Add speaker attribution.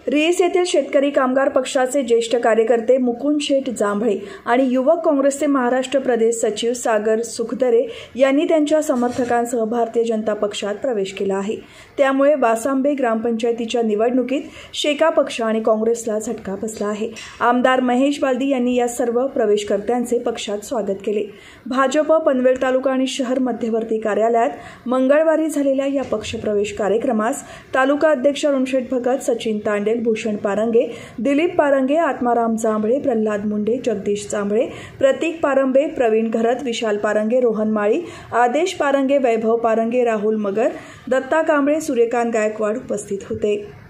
Speaker 1: रिएस येथील शेतकरी कामगार पक्षाचे ज्येष्ठ कार्यकर्ते मुकुंद शेठ जांभळे आणि युवक काँग्रेसचे महाराष्ट्र प्रदेश सचिव सागर सुखदरे यांनी त्यांच्या समर्थकांसह भारतीय जनता पक्षात प्रवेश केला आहे। त्यामुळे वासांबे ग्रामपंचायतीच्या निवडणुकीत शेका पक्ष आणि काँग्रेसला झटका बसला आहे। आमदार महेश बालदी यांनी या सर्व प्रवेशकर्त्यांचे पक्षात स्वागत केले। भाजप पनवेल तालुका आणि शहर मध्यवर्ती कार्यालयात मंगळवारी झालेल्या या पक्षप्रवेश कार्यक्रमास तालुका अध्यक्ष अरुणशेठ भगत, सचिन तांडे, भूषण पारंगे, दिलीप पारंगे, आत्माराम जांभळे, प्रल्हाद मुंडे, जगदीश जांभळे, प्रतीक पारंबे, प्रवीण घरत, विशाल पारंगे, रोहन माळी, आदेश पारंगे, वैभव पारंगे, राहुल मगर, दत्ता कांबळे, सूर्यकांत गायकवाड उपस्थित होते।